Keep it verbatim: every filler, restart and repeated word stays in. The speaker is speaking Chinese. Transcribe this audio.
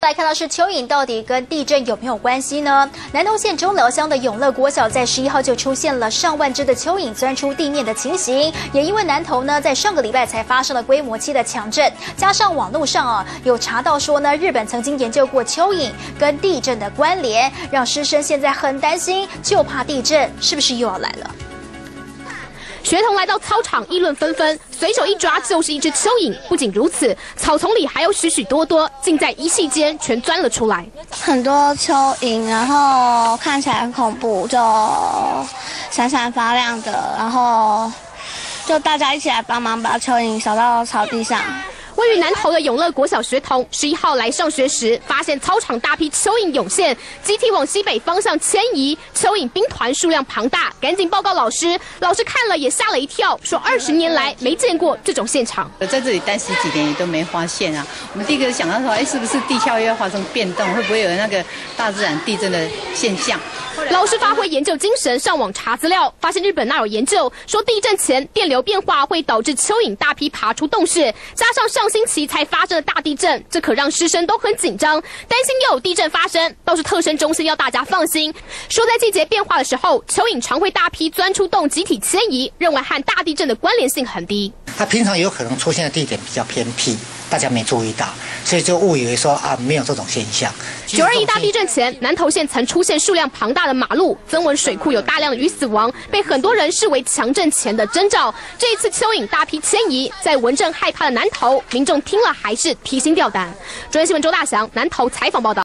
来看到是蚯蚓到底跟地震有没有关系呢？南投县中寮乡的永乐国小在十一号就出现了上万只的蚯蚓钻出地面的情形，也因为南投呢在上个礼拜才发生了规模七的强震，加上网络上啊有查到说呢日本曾经研究过蚯蚓跟地震的关联，让师生现在很担心，就怕地震是不是又要来了？ 学童来到操场，议论纷纷，随手一抓就是一只蚯蚓。不仅如此，草丛里还有许许多多，竟在一夕间全钻了出来。 很多蚯蚓，然后看起来很恐怖，就闪闪发亮的，然后就大家一起来帮忙把蚯蚓扫到草地上。 位于南投的永乐国小学童，十一号来上学时，发现操场大批蚯蚓涌现，集体往西北方向迁移。蚯蚓兵团数量庞大，赶紧报告老师。老师看了也吓了一跳，说二十年来没见过这种现场。 在这里待十几年也都没发现啊。我们第一个想到说，哎，是不是地壳又要发生变动？会不会有那个大自然地震的现象？ 老师发挥研究精神，上网查资料，发现日本那有研究说，地震前电流变化会导致蚯蚓大批爬出洞穴，加上上 星期才发生的大地震，这可让师生都很紧张，担心又有地震发生。倒是特生中心要大家放心，说在季节变化的时候，蚯蚓常会大批钻出洞，集体迁移，认为和大地震的关联性很低。 它平常有可能出现的地点比较偏僻，大家没注意到，所以就误以为说啊没有这种现象。 九二一大地震前，南投县曾出现数量庞大的马路，增文水库有大量的鱼死亡，被很多人视为强震前的征兆。这一次蚯蚓大批迁移，在文政害怕的南投，民众听了还是提心吊胆。中央新闻周大祥南投采访报道。